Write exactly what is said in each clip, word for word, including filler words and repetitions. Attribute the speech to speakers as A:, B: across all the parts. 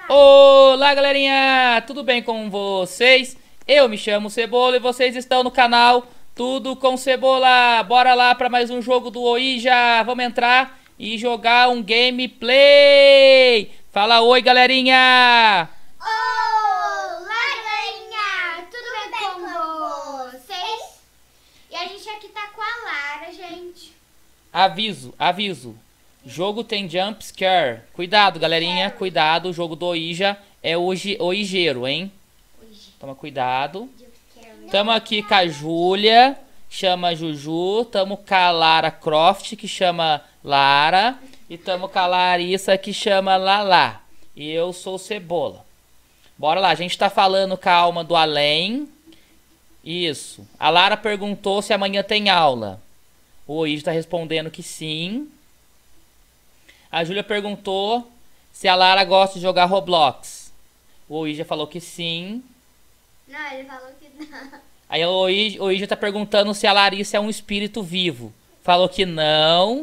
A: Olá, galerinha! Tudo bem com vocês? Eu me chamo Cebola e vocês estão no canal Tudo com Cebola. Bora lá para mais um jogo do Ouija. Vamos entrar e jogar um gameplay. Fala oi, galerinha!
B: Olá, galerinha! Tudo bem com vocês? E a gente aqui tá com a Lara, gente.
A: Aviso, aviso. Jogo tem jump scare. Cuidado, galerinha. Cuidado, o jogo do Ouija é hoje Ouijeiro, hein? Toma cuidado. Tamo aqui com a Júlia, chama Juju. Tamo com a Lara Croft, que chama Lara. E tamo com a Larissa, que chama Lala. E eu sou Cebola. Bora lá, a gente tá falando com a alma do além. Isso. A Lara perguntou se amanhã tem aula. O Ouija tá respondendo que sim. A Júlia perguntou se a Lara gosta de jogar Roblox. O Ouija falou que sim.
B: Não, ele falou que não.
A: Aí o Ouija, o Ouija tá perguntando se a Larissa é um espírito vivo. Falou que não.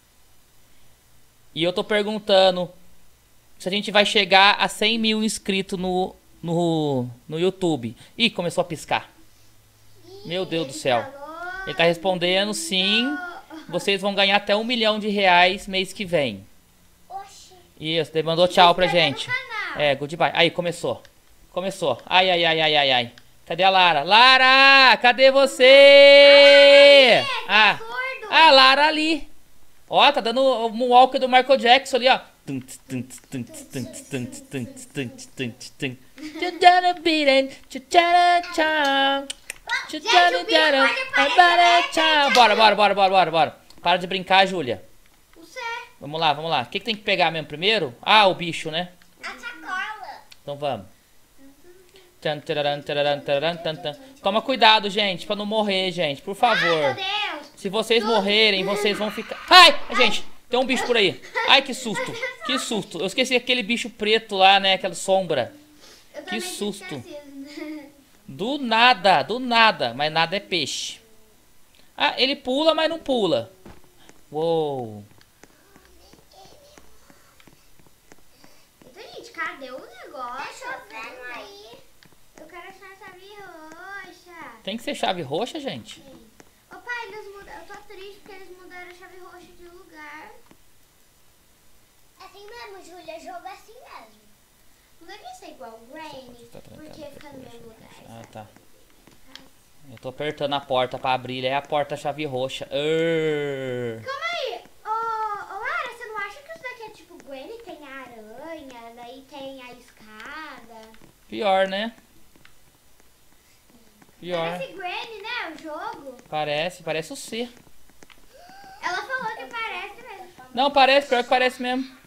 A: E eu tô perguntando se a gente vai chegar a cem mil inscritos no, no, no YouTube. Ih, começou a piscar. Meu Deus do céu. Ele tá respondendo sim. Vocês vão ganhar até um milhão de reais mês que vem. Isso, ele mandou tchau pra gente. É, goodbye. Aí, começou. Começou. Ai, ai, ai, ai, ai, ai. Cadê a Lara? Lara, cadê você? Ah, a Lara ali. Ó, tá dando o moonwalk do Michael Jackson ali, ó. Bora, bora, bora, bora, bora, bora. Para de brincar, Júlia. Vamos lá, vamos lá. O que, que tem que pegar mesmo primeiro? Ah, o bicho, né?
B: A sacola.
A: Então vamos. Toma cuidado, gente, pra não morrer, gente. Por favor.
B: Ai, meu Deus.
A: Se vocês morrerem, vocês vão ficar... Ai, gente, tem um bicho por aí. Ai, que susto. Que susto. Eu esqueci aquele bicho preto lá, né? Aquela sombra. Que susto. Do nada, do nada. Mas nada é peixe. Ah, ele pula, mas não pula. Uou.
B: Cadê o negócio? Aí. Eu quero achar a chave roxa.
A: Tem que ser chave roxa, gente?
B: Sim. Ô pai, eles mudaram. Eu tô triste porque eles mudaram a chave roxa de lugar. Assim mesmo, Júlia. Jogo assim mesmo. Não deve ser igual o Granny,
A: tá
B: porque fica no mesmo lugar.
A: Ah,
B: sabe?
A: tá. Eu tô apertando a porta pra abrir. É a porta chave roxa. Urr.
B: Calma aí. Ô, ô, Lara, você não acha que isso daqui é tipo Granny? Tem a aranha, daí tem a escada.
A: Pior, né? Pior.
B: Parece Granny, né? O jogo.
A: Parece, parece o C.
B: Ela falou que parece mesmo.
A: Não, parece, pior que parece mesmo.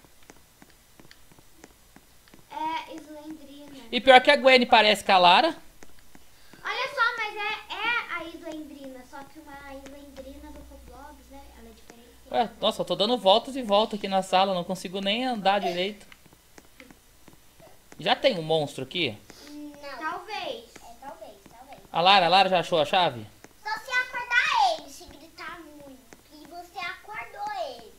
B: É Slendrina.
A: E pior que a Gwen parece com a Lara.
B: Olha só, mas é, é a Slendrina, só que uma Slendrina do Roblox, né? Ela é diferente.
A: Ué, nossa, eu tô dando voltas e voltas aqui na sala. Não consigo nem andar direito. Já tem um monstro aqui?
B: Não. Talvez. É, talvez, talvez.
A: A Lara, a Lara já achou a chave?
B: Só se acordar ele, se gritar muito. E você acordou ele.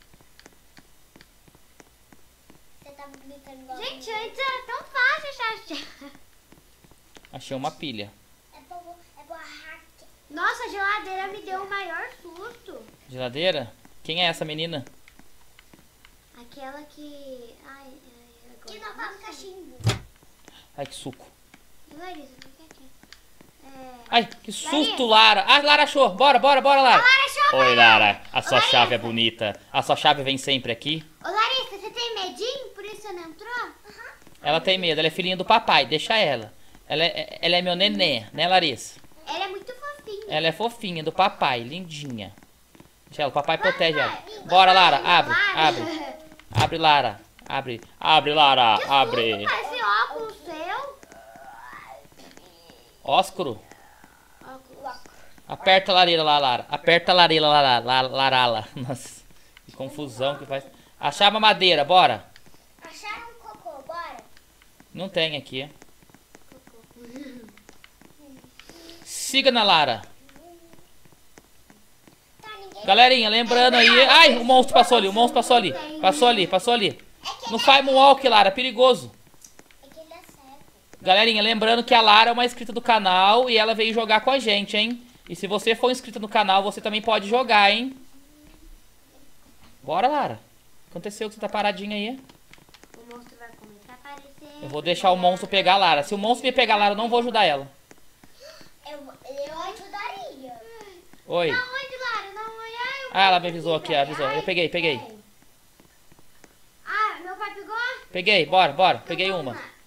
B: Você tava gritando igual. Gente, antes era tão fácil achar a chave.
A: Achei uma pilha.
B: É boa, é boa. Nossa, a geladeira me deu o maior susto.
A: Geladeira? Quem é essa menina?
B: Aquela que... Ai, ai, agora... Que não faz cachimbo.
A: Ai, que suco.
B: Larissa, fica aqui. É...
A: Ai, que susto, Lara. Ah, Lara achou. Bora, bora, bora, Lara.
B: Ô, Lara, achou,
A: Oi, Lara. A sua
B: Ô,
A: chave é
B: Larissa.
A: bonita. A sua chave vem sempre aqui?
B: Ô, Larissa, você tem medinho? Por isso você não entrou? Aham.
A: Ela tem medo. Ela é filhinha do papai. Deixa ela. Ela é, ela é meu neném, né, Larissa?
B: Ela é muito fofinha.
A: Ela é fofinha, do papai. Lindinha. Deixa ela. O papai protege ela. Bora, Lara. Abre, abre. Abre, Lara. Abre. Abre, Lara. Abre.
B: Parece óculos seu.
A: Óscuro.
B: Óculos.
A: Aperta a lareira lá, Lara. Aperta a lareira lá, lá, lá, Larala. Nossa, que confusão que faz. Achar uma madeira, bora.
B: Acharam um cocô, bora.
A: Não tem aqui. Siga na Lara.
B: Tá, ninguém...
A: Galerinha, lembrando aí. Ai, o monstro passou ali, o monstro passou ali. Passou ali, passou ali. Não faz moonwalk, Lara, perigoso. Galerinha, lembrando que a Lara é uma inscrita do canal e ela veio jogar com a gente, hein? E se você for inscrita no canal, você também pode jogar, hein? Bora, Lara. Aconteceu que você tá paradinha aí?
B: O monstro vai começar a aparecer.
A: Eu vou deixar o monstro pegar a Lara. Se o monstro vir pegar a Lara, eu não vou ajudar ela.
B: Eu, eu ajudaria.
A: Oi.
B: Da onde, Lara? Da onde? Ai,
A: Ah, ela me avisou aqui, avisou. Eu peguei, peguei.
B: Ah, meu pai pegou?
A: Peguei, bora, bora. Peguei
B: Então,
A: uma.
B: vamos lá.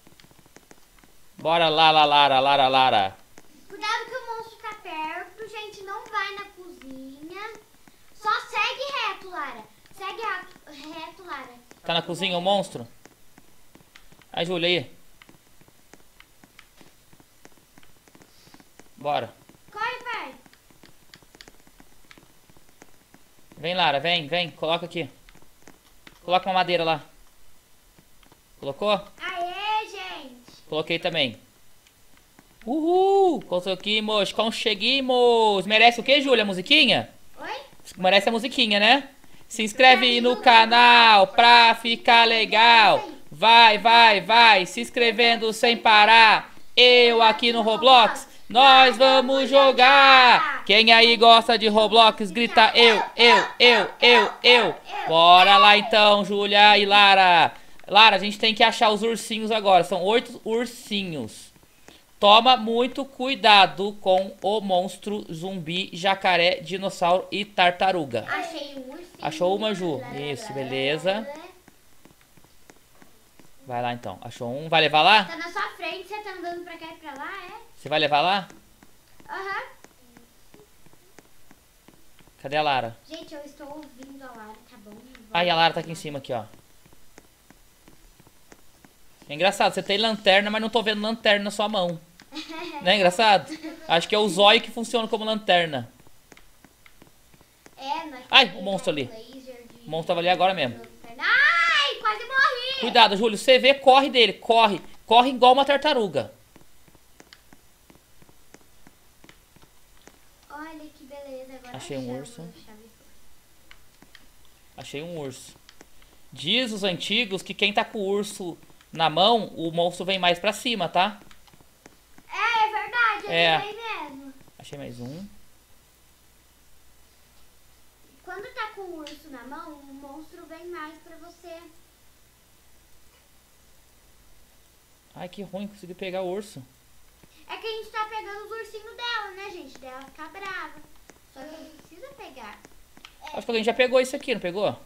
A: Bora lá, lá, Lara, Lara, Lara.
B: Cuidado que o monstro tá perto, gente. Não vai na cozinha. Só segue reto, Lara. Segue reto, reto, Lara.
A: Tá na cozinha o monstro? Ai, Júlia, aí. Bora.
B: Corre, pai.
A: Vem, Lara, vem, vem. Coloca aqui. Coloca uma madeira lá. Colocou?
B: Aê, gente.
A: Coloquei também. Uhul! Conseguimos, conseguimos. Merece o que, Júlia? Musiquinha?
B: Oi?
A: Merece a musiquinha, né? Se inscreve no canal pra ficar legal. Vai, vai, vai. Se inscrevendo sem parar. Eu aqui no Roblox. Nós vamos jogar. Quem aí gosta de Roblox, grita eu, eu, eu, eu, eu. Bora lá então, Júlia e Lara. Lara, a gente tem que achar os ursinhos agora. São oito ursinhos. Toma muito cuidado com o monstro, zumbi, jacaré, dinossauro e tartaruga.
B: Achei um ursinho.
A: Achou uma, Ju? Isso, beleza. Vai lá então. Achou um. Vai levar lá?
B: Tá na sua frente, você tá andando pra cá e pra lá, é?
A: Você vai levar lá?
B: Aham.
A: Cadê a Lara?
B: Gente, eu estou ouvindo a Lara, tá bom?
A: Ai, a Lara tá aqui em cima, aqui, ó. É engraçado, você tem lanterna, mas não tô vendo lanterna na sua mão. Não é engraçado? Acho que é o zóio que funciona como lanterna.
B: É, nós
A: Ai,
B: temos
A: o monstro ali.
B: laser de-
A: O monstro tava ali agora mesmo.
B: Ai, quase morri.
A: Cuidado, Júlio. Você vê, corre dele. Corre. Corre igual uma tartaruga.
B: Olha que beleza. Agora
A: Achei um
B: achamos
A: urso.
B: a chave.
A: Achei um urso. Diz os antigos que quem tá com o urso na mão, o monstro vem mais pra cima, tá?
B: É, é verdade. Ele
A: É.
B: vem mesmo.
A: Achei mais um.
B: Quando tá com o urso na mão, o monstro vem mais pra você.
A: Ai, que ruim. Consegui pegar o urso.
B: É que a gente tá pegando os ursinhos dela, né, gente? Dela ficar brava. Só que não precisa pegar.
A: Acho que alguém já pegou isso aqui, não pegou?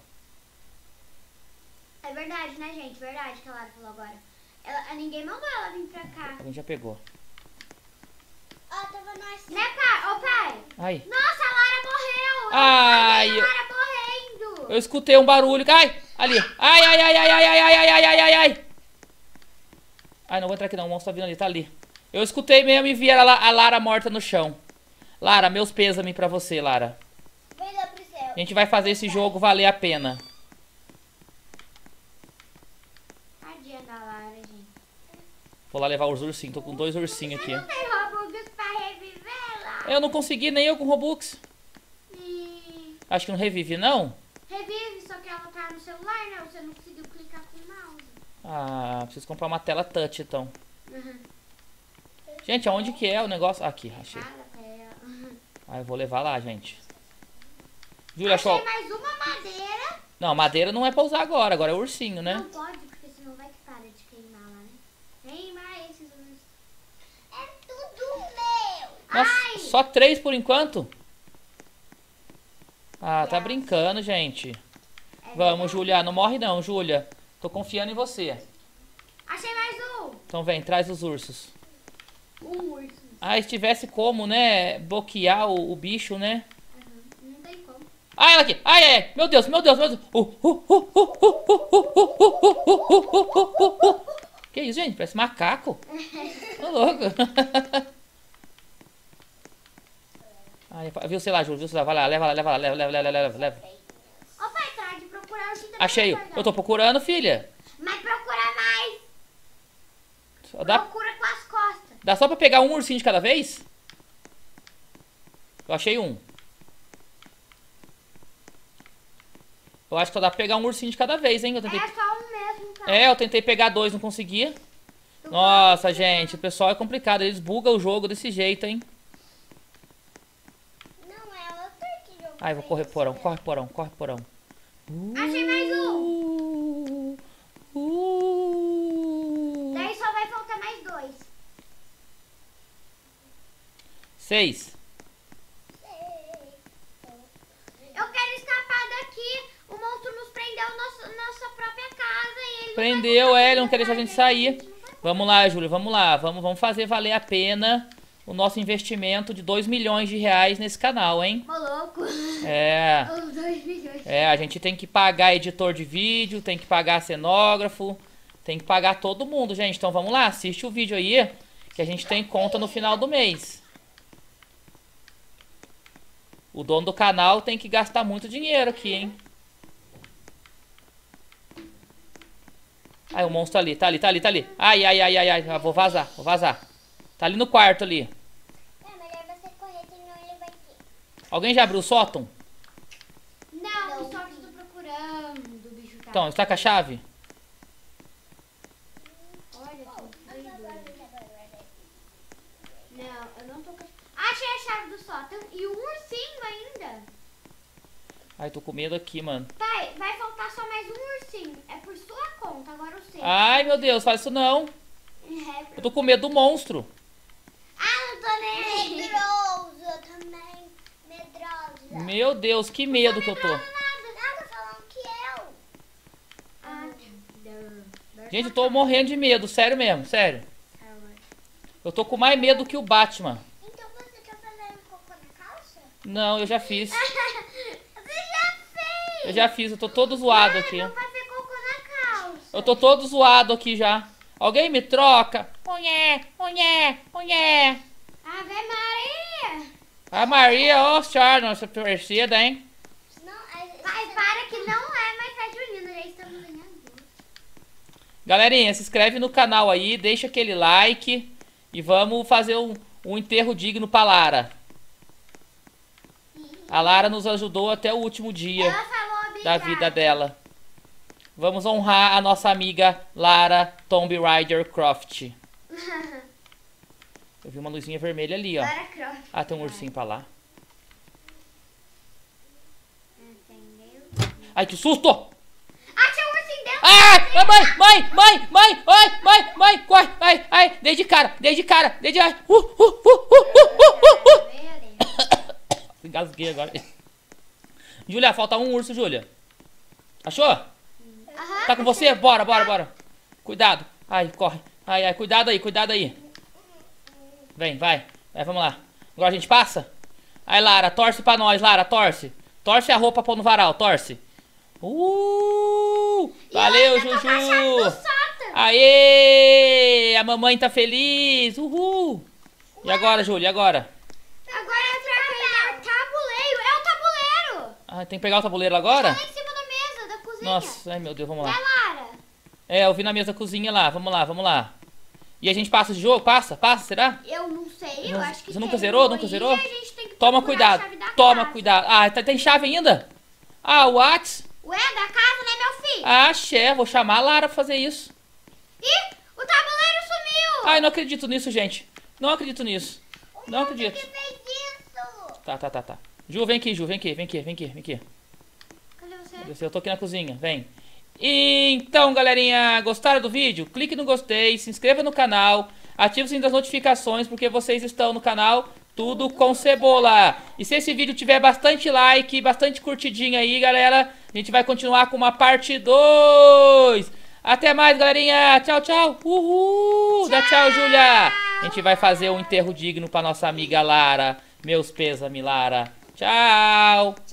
B: É verdade, né, gente? Verdade que a Lara falou agora. Ela, ninguém mandou ela vir pra cá.
A: Alguém já pegou.
B: Ó, tava nós. Né, pai? Ô, pai.
A: Ai.
B: Nossa, a Lara morreu.
A: Ai,
B: A
A: eu,
B: Lara morrendo.
A: eu escutei um barulho. Ai, ali. Ai, ai, ai, ai, ai, ai, ai, ai, ai, ai, ai, ai. Ai, não vou entrar aqui não. O monstro tá vindo ali, tá ali. Eu escutei mesmo e vi a, La- a Lara morta no chão. Lara, meus pêsames pra você, Lara.
B: Vem lá pro céu.
A: A gente vai fazer esse jogo valer a pena.
B: Tadinha da Lara, gente.
A: Vou lá levar os ursinhos. Tô com dois ursinhos aqui.
B: Não tem Robux pra reviver lá.
A: Eu não consegui, nem eu com Robux.
B: E...
A: Acho que não revive, não?
B: Revive, só que ela tá no celular, né? Você não conseguiu clicar com o mouse.
A: Ah, preciso comprar uma tela touch, então.
B: Uhum.
A: Gente, aonde que é o negócio? Aqui, achei.
B: Fala pra ela. Uhum.
A: Ah, eu vou levar lá, gente. Júlia, achou...
B: Achei mais uma madeira.
A: Não, madeira não é pra usar agora. Agora é ursinho, né?
B: Não pode, porque senão vai que para de queimar lá, né? Queimar esses ursos. É tudo meu.
A: Nossa,
B: Ai!
A: só três por enquanto? Ah, tá brincando, gente.
B: É
A: Vamos,
B: verdade.
A: Júlia. Não morre não, Júlia. Tô confiando em você.
B: Achei mais um.
A: Então vem, traz os ursos.
B: Um urso.
A: Ah, se tivesse como, né, bloquear o, o bicho, né?
B: Uhum. Não tem como.
A: Ah, ela aqui. Ai, ai, ai. Meu Deus, meu Deus, meu Deus. Uh, uh, uh, uh, uh, uh, uh, uh, uh, uh, uh. Que isso, gente? Parece macaco. Tô louco. Ai, viu, sei lá, Júlia, viu, sei lá. Vai lá, leva lá, leva lá, leva, leva, leva, leva, leva.
B: Ô, pai, para de procurar o chita.
A: Achei. Eu tô procurando, filha.
B: Mas procura mais.
A: Só dá,
B: Procura com as costas.
A: dá só pra pegar um ursinho de cada vez? Eu achei um. Eu acho que só dá pra pegar um ursinho de cada vez, hein? Eu tentei...
B: É só um mesmo, pai.
A: É, eu tentei pegar dois, não conseguia. Nossa, gente, o pessoal é complicado. Eles bugam o jogo desse jeito, hein?
B: Não, é outro que jogo.
A: Ai, vou correr porão. Corre, porão. Corre, porão.
B: Achei mais um.
A: Uh, uh.
B: Daí só vai faltar mais dois.
A: Seis.
B: Eu quero escapar daqui. O monstro nos prendeu nosso, nossa própria casa e ele
A: Prendeu,
B: não vai
A: é, ele não quer deixar a gente sair.
B: não vai-
A: Vamos lá, Júlia, vamos lá. Vamos, vamos fazer valer a pena o nosso investimento de dois milhões de reais nesse canal, hein?
B: Ô, louco.
A: É.
B: Os dois milhões.
A: É, a gente tem que pagar editor de vídeo, tem que pagar cenógrafo, tem que pagar todo mundo, gente. Então vamos lá, assiste o vídeo aí, que a gente tem conta no final do mês. O dono do canal tem que gastar muito dinheiro aqui, hein? Ai, o monstro ali, tá ali, tá ali, tá ali. Ai, ai, ai, ai, ai, ah, vou vazar, vou vazar. Tá ali no quarto ali.
B: É melhor você correr, senão ele vai ter.
A: Alguém já abriu o sótão?
B: Não, só que estou procurando o bicho tá.
A: Então, está com a chave?
B: Olha, tô doido. Não, eu não tô com a... Achei a chave do sótão e o ursinho ainda.
A: Ai, tô com medo aqui, mano.
B: Pai, vai faltar só mais um ursinho. É por sua conta, agora eu sei.
A: Ai, meu Deus, faz isso não.
B: É.
A: Eu tô com medo do monstro.
B: Ah, não tô nem aí.
C: Medrosa também. Medrosa.
A: Meu Deus, que medo que eu tô.
C: Nada, nada falando que eu.
B: Ah,
A: Gente, eu tô morrendo de medo, sério mesmo, sério. Eu tô com mais medo que o Batman.
C: Então você tá fazendo cocô na calça?
A: Não, eu já fiz.
B: Você já fez.
A: Eu já fiz, eu tô todo zoado aqui.
B: Não vai ter cocô na calça.
A: Eu tô todo zoado aqui já. Alguém me troca? Mulher, mulher, mulher.
B: Ave Maria.
A: A Maria, ó, senhora, nossa parecida, hein?
C: Não, a gente...
B: Pai, para que não é mais festa junina, já estamos em agosto.
A: Galerinha, se inscreve no canal aí, deixa aquele like e vamos fazer um, um enterro digno pra Lara. A Lara nos ajudou até o último dia
B: Ela falou
A: da
B: obrigada.
A: vida dela. Vamos honrar a nossa amiga Lara Tomb Raider Croft. Eu vi uma luzinha vermelha ali, ó.
B: Lara Croft.
A: Ah, tem um ursinho pra lá.
B: Entendeu?
A: Ai, que susto!
B: Ah, tinha um ursinho dentro.
A: Ai, mãe, mãe, mãe, mãe, ai, mãe, mãe, corre, ai, ai, dei de cara, dei de cara, dei de... Ai, uh, uh, uh, uh, uh, uh.
B: Meu Deus.
A: Engasguei agora. Júlia, falta um urso, Júlia. Achou?
B: Aham.
A: Tá com você? Bora, bora, bora. Cuidado. Ai, corre. Ai, ai, cuidado aí, cuidado aí. Vem, vai. Vai, vamos lá. Agora a gente passa? Ai, Lara, torce pra nós, Lara, torce. Torce a roupa pra pôr no varal, torce. Uh! Valeu,
B: eu ainda tô com a chave do
A: Juju.
B: sótão.
A: Aê! A mamãe tá feliz. Uhul. E agora, Júlia, e agora?
B: Agora é pra pegar o tabuleiro. É o tabuleiro.
A: Ah, tem que pegar o tabuleiro agora?
B: Tá lá em cima da mesa da cozinha.
A: Nossa, ai meu Deus, vamos lá.
B: Vai, Lara.
A: É, eu vi na mesa da cozinha lá. Vamos lá, vamos lá. E a gente passa de jogo? Passa? Passa, será?
B: Eu não sei, eu
A: Não-
B: acho que
A: você nunca
B: tem.
A: zerou? Nunca
B: Hoje
A: zerou?
B: a gente tem que
A: Toma
B: procurar a
A: cuidado.
B: chave da
A: Toma
B: casa.
A: cuidado. Ah, tá- tem chave ainda? Ah, o Whats?
B: Ué, da casa, né, meu filho?
A: Ah, xé, vou chamar a Lara pra fazer isso.
B: Ih, o tabuleiro sumiu.
A: Ai, não acredito nisso, gente. Não acredito nisso. Não acredito.
C: que fez isso?
A: Tá, tá, tá, tá. Ju, vem aqui, Ju, vem aqui, vem aqui, vem aqui, vem aqui.
B: Cadê você?
A: Eu tô aqui na cozinha, vem. Então, galerinha, gostaram do vídeo? Clique no gostei, se inscreva no canal, ative o sininho das notificações, porque vocês estão no canal Tudo com Cebola. E se esse vídeo tiver bastante like, bastante curtidinha aí, galera, a gente vai continuar com uma parte dois. Até mais, galerinha. Tchau, tchau. Uhul. Dá tchau, Júlia. A gente vai fazer um enterro digno pra nossa amiga Lara. Meus pêsames, Lara. Tchau.